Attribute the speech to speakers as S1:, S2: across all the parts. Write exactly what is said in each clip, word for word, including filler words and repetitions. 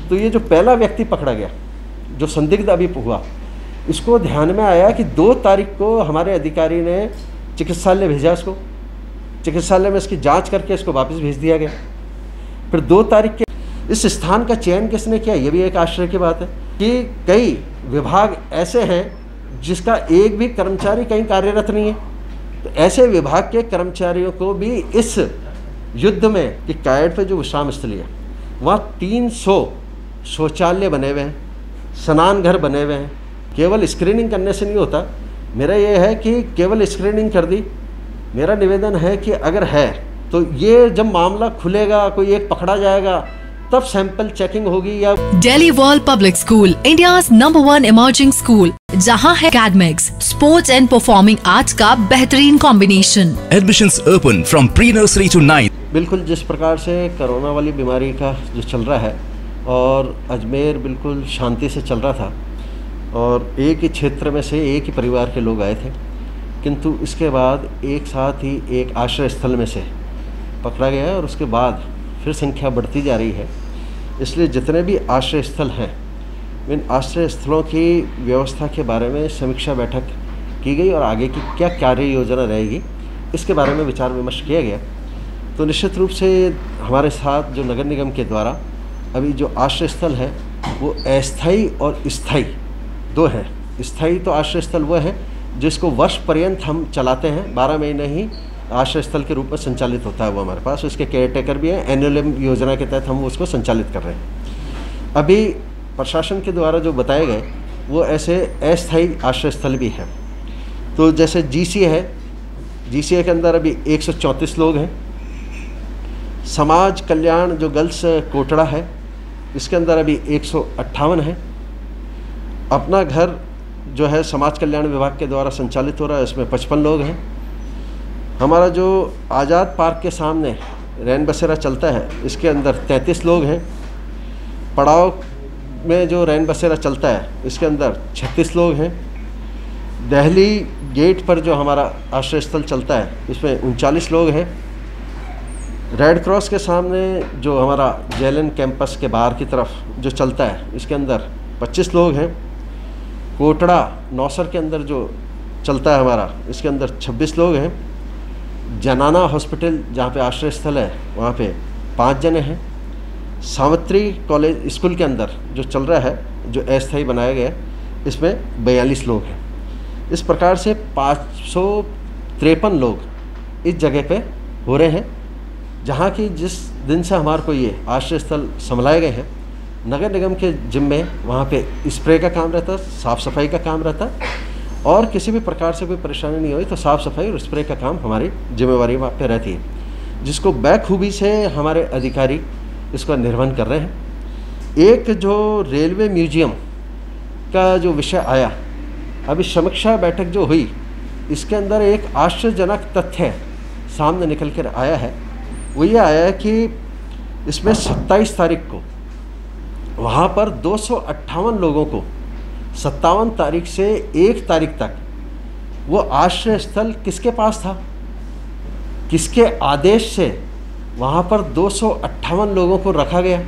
S1: तो ये जो पहला व्यक्ति पकड़ा गया, जो संदिग्ध अभी हुआ, इसको ध्यान में आया कि दो तारीख को हमारे अधिकारी ने चिकित्सालय भेजा इसको, चिकित्सालय में इसकी जांच करके इसको वापस भेज दिया गया। फिर दो तारीख के इस स्थान का चयन किसने किया, ये भी एक आश्चर्य की बात है कि कई विभाग ऐसे हैं जिसका एक भी कर्मचारी कहीं कार्यरत नहीं है। तो ऐसे विभाग के कर्मचारियों को भी इस युद्ध में कि कायड पे जो विश्राम स्थली है वहाँ तीन सौ शौचालय बने हुए हैं, स्नान घर बने हुए हैं। केवल स्क्रीनिंग करने से नहीं होता। मेरा ये है कि केवल स्क्रीनिंग कर दी, मेरा निवेदन है कि अगर है तो ये जब मामला खुलेगा, कोई एक पकड़ा जाएगा, तब सैंपल चेकिंग होगी। या
S2: Delhi world public school, India's number one emerging school, जहां है academics, sports and performing arts का बेहतरीन combination.
S3: Admissions open from pre nursery to ninth.
S1: बिल्कुल जिस प्रकार से कोरोना वाली बीमारी का जो चल रहा है और अजमेर बिल्कुल शांति से चल रहा था और एक ही क्षेत्र में से एक ही परिवार के लोग आए थे, किंतु इसके बाद एक साथ ही एक आश्रय स्थल में से पकड़ा गया और उसके बाद फिर संख्या बढ़ती जा रही है। इसलिए जितने भी आश्रय स्थल हैं, इन आश्रय स्थलों की व्यवस्था के बारे में समीक्षा बैठक की गई और आगे की क्या कार्य योजना रहेगी इसके बारे में विचार विमर्श किया गया। तो निश्चित रूप से हमारे साथ जो नगर निगम के द्वारा अभी जो आश्रय स्थल है वो अस्थायी और स्थायी दो हैं। स्थायी तो आश्रय स्थल वो है जिसको वर्ष पर्यंत हम चलाते हैं, बारह महीने ही आश्रय स्थल के रूप में संचालित होता है वो हमारे पास, उसके केयर टेकर भी हैं। एनुअल योजना के तहत हम उसको संचालित कर रहे हैं। अभी प्रशासन के द्वारा जो बताए गए वो ऐसे अस्थायी आश्रय स्थल भी हैं। तो जैसे जीसी है, जीसीए के अंदर अभी एक सौ चौंतीस लोग हैं। समाज कल्याण जो गर्ल्स कोटड़ा है, इसके अंदर अभी एक सौ अट्ठावन है। अपना घर जो है समाज कल्याण विभाग के द्वारा संचालित हो रहा है, इसमें पचपन लोग हैं। हमारा जो आज़ाद पार्क के सामने रैन बसेरा चलता है, इसके अंदर तैंतीस लोग हैं। पड़ाव में जो रैन बसेरा चलता है, इसके अंदर छत्तीस लोग हैं। दहली गेट पर जो हमारा आश्रय स्थल चलता है, इसमें उनचालीस लोग हैं। रेड क्रॉस के सामने जो हमारा जेएलएन कैंपस के बाहर की तरफ जो चलता है, इसके अंदर पच्चीस लोग हैं। कोटड़ा नौसर के अंदर जो चलता है हमारा, इसके अंदर छब्बीस लोग हैं। जनाना हॉस्पिटल जहाँ पे आश्रय स्थल है, वहाँ पे पाँच जने हैं। सावित्री कॉलेज स्कूल के अंदर जो चल रहा है, जो अस्थायी बनाया गया, इसमें बयालीस लोग हैं। इस प्रकार से पाँच सौ तिरपन लोग इस जगह पे हो रहे हैं, जहाँ की जिस दिन से हमारे को ये आश्रय स्थल संभलाए गए हैं, नगर निगम के जिम्मे वहाँ पे स्प्रे का काम रहता है, साफ़ सफाई का काम रहता है, और किसी भी प्रकार से कोई परेशानी नहीं हुई तो साफ़ सफाई और स्प्रे का काम हमारी जिम्मेवारी वहाँ पे रहती है, जिसको बखूबी से हमारे अधिकारी इसका निर्वहन कर रहे हैं। एक जो रेलवे म्यूजियम का जो विषय आया, अभी समीक्षा बैठक जो हुई, इसके अंदर एक आश्चर्यजनक तथ्य सामने निकल कर आया है। वो ये आया है कि इसमें सत्ताईस तारीख को वहाँ पर दो सौ अट्ठावन लोगों को सत्तावन तारीख से एक तारीख तक वो आश्रय स्थल किसके पास था, किसके आदेश से वहाँ पर दो सौ अट्ठावन लोगों को रखा गया।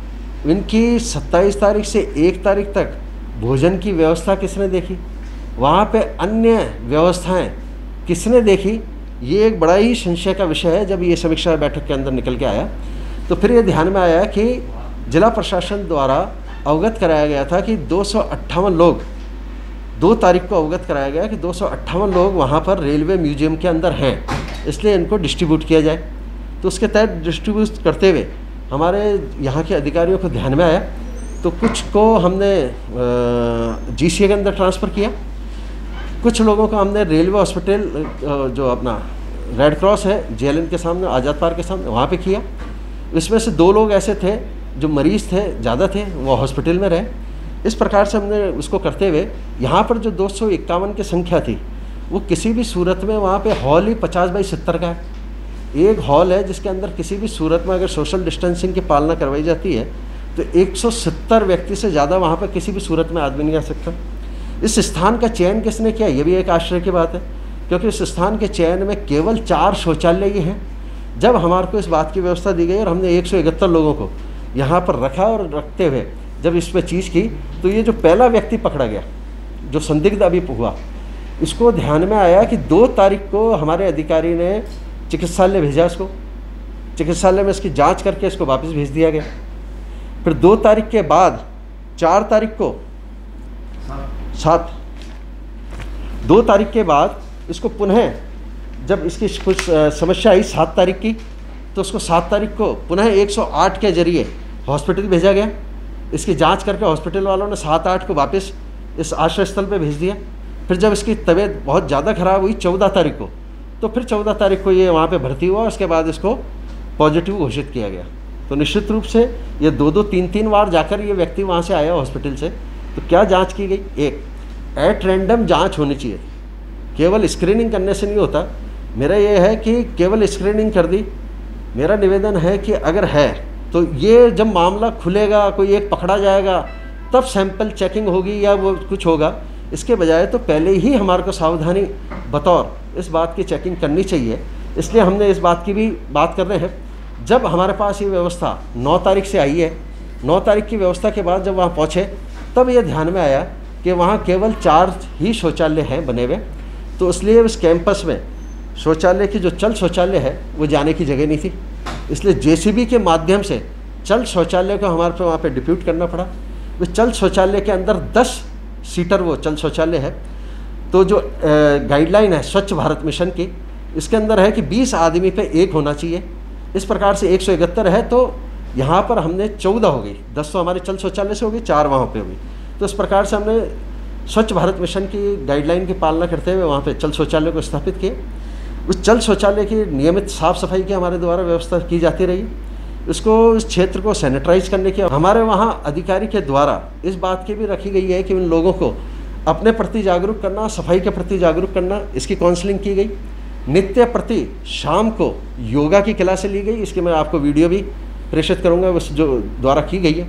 S1: इनकी सत्ताईस तारीख से एक तारीख तक भोजन की व्यवस्था किसने देखी, वहाँ पे अन्य व्यवस्थाएं किसने देखी, ये एक बड़ा ही संशय का विषय है। जब ये समीक्षा बैठक के अंदर निकल के आया तो फिर ये ध्यान में आया कि जिला प्रशासन द्वारा अवगत कराया गया था कि दो सौ अट्ठावन लोग, दो तारीख को अवगत कराया गया कि दो सौ अट्ठावन लोग वहाँ पर रेलवे म्यूजियम के अंदर हैं, इसलिए इनको डिस्ट्रीब्यूट किया जाए। तो उसके तहत डिस्ट्रीब्यूट करते हुए हमारे यहाँ के अधिकारियों को ध्यान में आया, तो कुछ को हमने जीसीए के अंदर ट्रांसफ़र किया, कुछ लोगों को हमने रेलवे हॉस्पिटल जो अपना रेड क्रॉस है जेएलएन के सामने, आज़ाद पार्क के सामने, वहाँ पे किया। इसमें से दो लोग ऐसे थे जो मरीज़ थे, ज़्यादा थे, वो हॉस्पिटल में रहे। इस प्रकार से हमने उसको करते हुए यहाँ पर जो दो सौ इक्यावन की संख्या थी, वो किसी भी सूरत में वहाँ पे हॉल ही पचास बाई सत्तर का है। एक हॉल है जिसके अंदर किसी भी सूरत में अगर सोशल डिस्टेंसिंग की पालना करवाई जाती है तो एक सौ सत्तर व्यक्ति से ज़्यादा वहाँ पर किसी भी सूरत में आदमी नहीं आ सकता। इस स्थान का चयन किसने किया, ये भी एक आश्चर्य की बात है, क्योंकि इस स्थान के चयन में केवल चार शौचालय ही हैं। जब हमारे को इस बात की व्यवस्था दी गई और हमने एक सौ इकहत्तर लोगों को यहाँ पर रखा और रखते हुए जब इस पर चीज़ की तो ये जो पहला व्यक्ति पकड़ा गया जो संदिग्ध अभी हुआ, इसको ध्यान में आया कि दो तारीख को हमारे अधिकारी ने चिकित्सालय भेजा, इसको चिकित्सालय में इसकी जांच करके इसको वापस भेज दिया गया। फिर दो तारीख के बाद चार तारीख को सात दो तारीख के बाद इसको पुनः जब इसकी कुछ समस्या आई सात तारीख की, तो उसको सात तारीख को पुनः एक सौ आठ के जरिए हॉस्पिटल भेजा गया। इसकी जांच करके हॉस्पिटल वालों ने सात आठ को वापस इस आश्रय स्थल पे भेज दिया। फिर जब इसकी तबीयत बहुत ज़्यादा ख़राब हुई चौदह तारीख को, तो फिर चौदह तारीख को ये वहाँ पे भर्ती हुआ। उसके बाद इसको पॉजिटिव घोषित किया गया। तो निश्चित रूप से ये दो दो तीन तीन बार जाकर ये व्यक्ति वहाँ से आया हॉस्पिटल से। तो क्या जांच की गई? एक एट रैंडम जांच होनी चाहिए, केवल स्क्रीनिंग करने से नहीं होता। मेरा ये है कि केवल स्क्रीनिंग कर दी। मेरा निवेदन है कि अगर है तो ये जब मामला खुलेगा, कोई एक पकड़ा जाएगा, तब सैंपल चेकिंग होगी या वो कुछ होगा। इसके बजाय तो पहले ही हमारे को सावधानी बतौर इस बात की चेकिंग करनी चाहिए। इसलिए हमने इस बात की भी बात कर रहे हैं। जब हमारे पास ये व्यवस्था नौ तारीख से आई है, नौ तारीख की व्यवस्था के बाद जब वहाँ पहुँचे तब ये ध्यान में आया कि वहाँ केवल चार ही शौचालय हैं बने हुए। तो इसलिए इस कैंपस में शौचालय की जो चल शौचालय है वो जाने की जगह नहीं थी। इसलिए जेसीबी के माध्यम से चल शौचालय को हमारे पे वहाँ पे डिप्यूट करना पड़ा। वो चल शौचालय के अंदर दस सीटर वो चल शौचालय है। तो जो गाइडलाइन है स्वच्छ भारत मिशन की, इसके अंदर है कि बीस आदमी पे एक होना चाहिए। इस प्रकार से एक सौ इकहत्तर है, तो यहाँ पर हमने चौदह हो गई, दस तो हमारे चल शौचालय से हो गई, चार वहाँ पे हो गई। तो इस प्रकार से हमने स्वच्छ भारत मिशन की गाइडलाइन की पालना करते हुए वहाँ पे चल शौचालय को स्थापित किए। उस चल शौचालय की नियमित साफ़ सफाई की हमारे द्वारा व्यवस्था की जाती रही। इसको इस क्षेत्र को सैनिटाइज करने की हमारे वहाँ अधिकारी के द्वारा इस बात की भी रखी गई है कि उन लोगों को अपने प्रति जागरूक करना, सफाई के प्रति जागरूक करना, इसकी काउंसलिंग की गई। नित्य प्रति शाम को योगा की क्लासें ली गई। इसकी मैं आपको वीडियो भी प्रेषित करूँगा, उस जो द्वारा की गई है।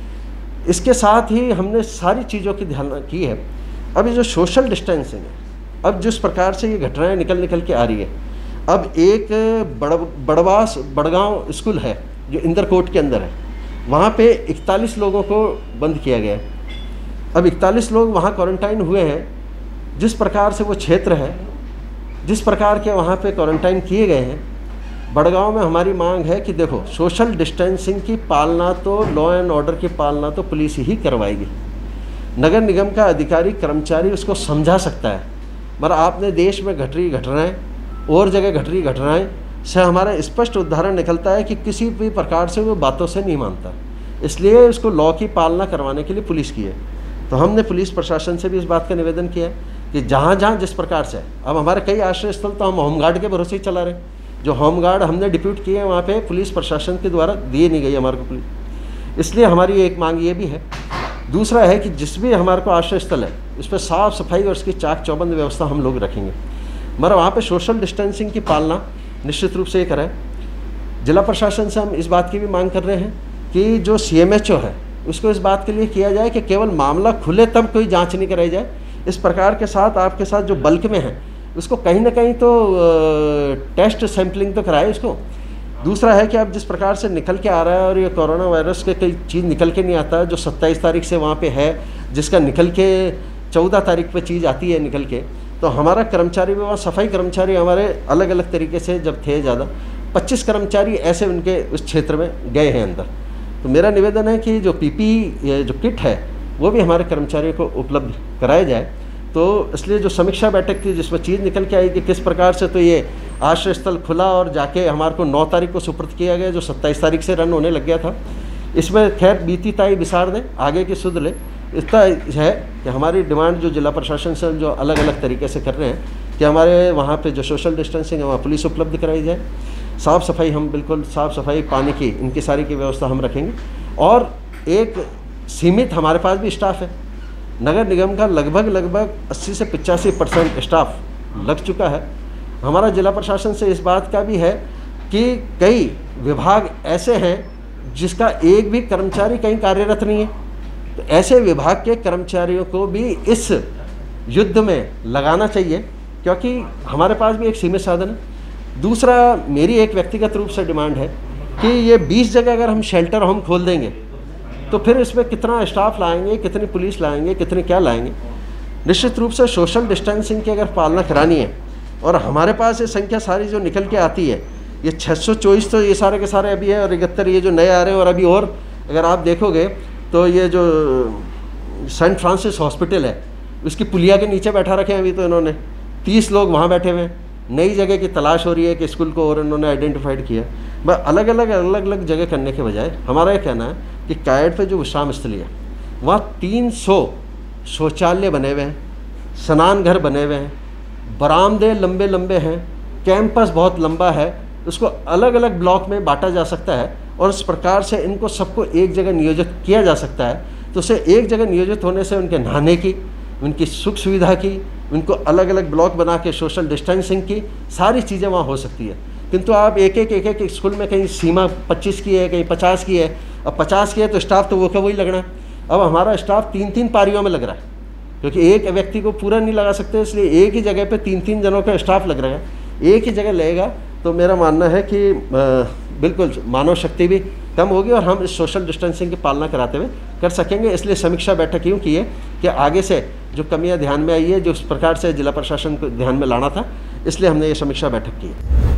S1: इसके साथ ही हमने सारी चीज़ों की ध्यान की है। अब ये जो सोशल डिस्टेंसिंग है, अब जिस प्रकार से ये घटनाएं निकल निकल के आ रही है, अब एक बड़ बड़वास बड़गांव स्कूल है जो इंदरकोट के अंदर है, वहाँ पे इकतालीस लोगों को बंद किया गया है। अब इकतालीस लोग वहाँ क्वारंटाइन हुए हैं। जिस प्रकार से वो क्षेत्र है, जिस प्रकार के वहाँ पे क्वारंटाइन किए गए हैं, बड़गांव में हमारी मांग है कि देखो सोशल डिस्टेंसिंग की पालना तो लॉ एंड ऑर्डर की पालना तो पुलिस ही करवाएगी। नगर निगम का अधिकारी कर्मचारी उसको समझा सकता है, मगर आपने देश में घट रही घटनाएँ और जगह घट रही घटनाएँ से हमारा स्पष्ट उदाहरण निकलता है कि किसी भी प्रकार से वो बातों से नहीं मानता। इसलिए उसको लॉ की पालना करवाने के लिए पुलिस की है। तो हमने पुलिस प्रशासन से भी इस बात का निवेदन किया है कि जहाँ जहाँ जिस प्रकार से, अब हमारे कई आश्रय स्थल तो हम होमगार्ड के भरोसे ही चला रहे हैं। जो होमगार्ड हमने डिप्यूट किए हैं वहाँ पे पुलिस प्रशासन के द्वारा दिए नहीं गई हमारे को पुलिस। इसलिए हमारी एक मांग ये भी है। दूसरा है कि जिस भी हमारे को आश्रय स्थल है उस पर साफ़ सफाई और उसकी चाक चौबंद व्यवस्था हम लोग रखेंगे, मगर वहाँ पे सोशल डिस्टेंसिंग की पालना निश्चित रूप से ये कराएं। जिला प्रशासन से हम इस बात की भी मांग कर रहे हैं कि जो सी एम एच ओ है उसको इस बात के लिए किया जाए कि केवल मामला खुले तब कोई जांच नहीं कराई जाए। इस प्रकार के साथ आपके साथ जो बल्क में है उसको कहीं ना कहीं तो टेस्ट सैम्पलिंग तो कराए इसको। दूसरा है कि अब जिस प्रकार से निकल के आ रहा है और ये कोरोना वायरस के कई चीज़ निकल के नहीं आता है, जो सत्ताईस तारीख से वहाँ पे है, जिसका निकल के चौदह तारीख पे चीज़ आती है निकल के, तो हमारा कर्मचारी भी वहाँ सफाई कर्मचारी हमारे अलग अलग तरीके से जब थे ज़्यादा पच्चीस कर्मचारी ऐसे उनके उस क्षेत्र में गए हैं अंदर। तो मेरा निवेदन है कि जो पीपी जो किट है वो भी हमारे कर्मचारियों को उपलब्ध कराया जाए। तो इसलिए जो समीक्षा बैठक थी जिसमें चीज़ निकल के आई कि किस प्रकार से तो ये आश्रय स्थल खुला और जाके हमारे को नौ तारीख को सुपुर्द किया गया, जो सत्ताईस तारीख से रन होने लग गया था। इसमें खैर बीती ताई बिसार दें, आगे की सुध ले। इतना है कि हमारी डिमांड जो जिला प्रशासन से जो अलग अलग तरीके से कर रहे हैं कि हमारे वहाँ पे जो सोशल डिस्टेंसिंग है वहाँ पुलिस उपलब्ध कराई जाए, साफ़ सफाई हम बिल्कुल साफ़ सफाई पानी की इनकी सारी की व्यवस्था हम रखेंगे। और एक सीमित हमारे पास भी स्टाफ है। नगर निगम का लगभग लगभग अस्सी से पचासी परसेंट स्टाफ लग चुका है। हमारा जिला प्रशासन से इस बात का भी है कि कई विभाग ऐसे हैं जिसका एक भी कर्मचारी कहीं कार्यरत नहीं है, तो ऐसे विभाग के कर्मचारियों को भी इस युद्ध में लगाना चाहिए, क्योंकि हमारे पास भी एक सीमित साधन है। दूसरा मेरी एक व्यक्तिगत रूप से डिमांड है कि ये बीस जगह अगर हम शेल्टर होम खोल देंगे तो फिर इसमें कितना स्टाफ लाएंगे, कितनी पुलिस लाएंगे, कितने क्या लाएंगे। निश्चित रूप से सोशल डिस्टेंसिंग की अगर पालना करानी है, और हमारे पास ये संख्या सारी जो निकल के आती है, ये छः सौ चौबीस तो ये सारे के सारे अभी है, और इकहत्तर ये जो नए आ रहे हैं। और अभी और अगर आप देखोगे तो ये जो सेंट फ्रांसिस हॉस्पिटल है उसकी पुलिया के नीचे बैठा रखे हैं अभी तो इन्होंने, तीस लोग वहाँ बैठे हुए हैं। नई जगह की तलाश हो रही है कि स्कूल को और इन्होंने आइडेंटिफाइड किया। बस अलग अलग अलग अलग जगह करने के बजाय हमारा ये कहना है कि कायड पे जो विश्राम स्थली है वहाँ तीन सौ शौचालय बने हुए हैं, स्नान घर बने हुए हैं, बरामदे लंबे लंबे हैं, कैंपस बहुत लंबा है, उसको अलग अलग ब्लॉक में बांटा जा सकता है और इस प्रकार से इनको सबको एक जगह नियोजित किया जा सकता है। तो उसे एक जगह नियोजित होने से उनके नहाने की, उनकी सुख सुविधा की, उनको अलग अलग ब्लॉक बना के सोशल डिस्टेंसिंग की सारी चीज़ें वहाँ हो सकती है। किंतु आप एक एक एक एक स्कूल में कहीं सीमा पच्चीस की है, कहीं पचास की है। अब पचास की है तो स्टाफ तो वो का वही लगना है। अब हमारा स्टाफ तीन तीन पारियों में लग रहा है, क्योंकि एक व्यक्ति को पूरा नहीं लगा सकते, इसलिए एक ही जगह पे तीन तीन जनों का स्टाफ लग रहा है। एक ही जगह लगेगा तो मेरा मानना है कि बिल्कुल मानव शक्ति भी कम होगी और हम इस सोशल डिस्टेंसिंग की पालना कराते हुए कर सकेंगे। इसलिए समीक्षा बैठक यूँ की है कि आगे से जो कमियां ध्यान में आई है, जो इस प्रकार से जिला प्रशासन को ध्यान में लाना था, इसलिए हमने ये समीक्षा बैठक की है।